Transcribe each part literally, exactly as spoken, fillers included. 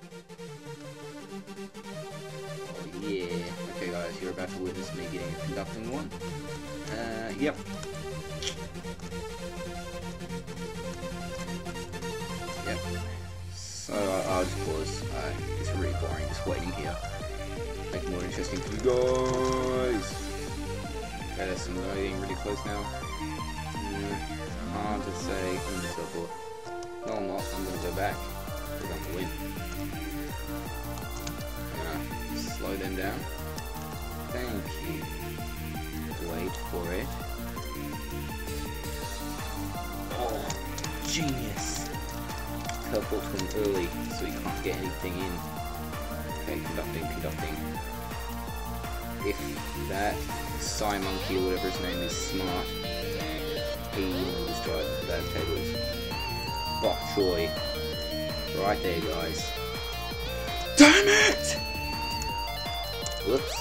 Oh yeah. Okay guys, you're about to witness me getting a conducting one. Uh, yep. Yep. So uh, I'll just pause. Uh, it's really boring just waiting here. Make it more interesting for you guys. Okay, that's I'm getting really close now. Mm, hard to say. I'm gonna teleport. No, I'm not. I'm gonna go back. Because I'm gonna win. Uh, slow them down. Thank you. Wait for it. Oh, genius! Teleport to him early so you can't get anything in. Okay, conducting, conducting. If that Psy Monkey or whatever his name is smart, he will destroy that tables. Bok choy. Right there, guys. Damn it! Whoops.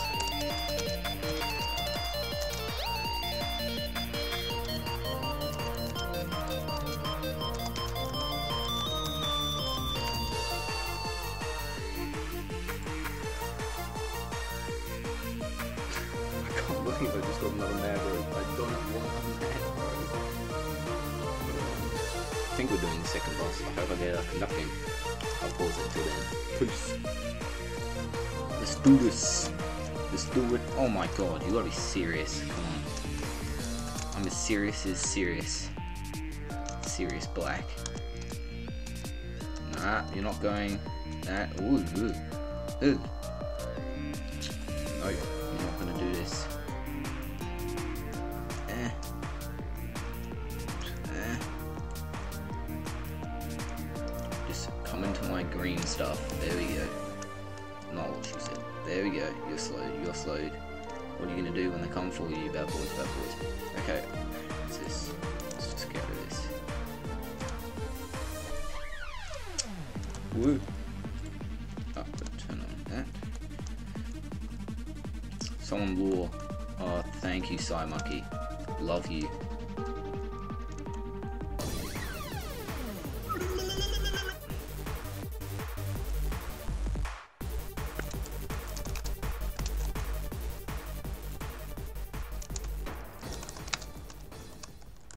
I can't believe I just got another mad rope. I don't want a mad rope. I think we're doing the second boss. I hope I get a conducting. I'll pause it till then. Peace. Let's do this. Let's do it. Oh my god, you gotta be serious. Come on. I'm as serious as serious. Serious black. Nah, you're not going. Nah. Ooh, ooh. Ooh. No, you're not gonna do this. Eh. Eh. Just come into my green stuff. There we go. Not what she said. There we go. You're slowed. You're slowed. What are you gonna do when they come for you, bad boys, bad boys? Okay. What's this? Let's just get out of this. Woo. Oh, turn on that. Someone lure. Oh, thank you, Psy Monkey. Love you.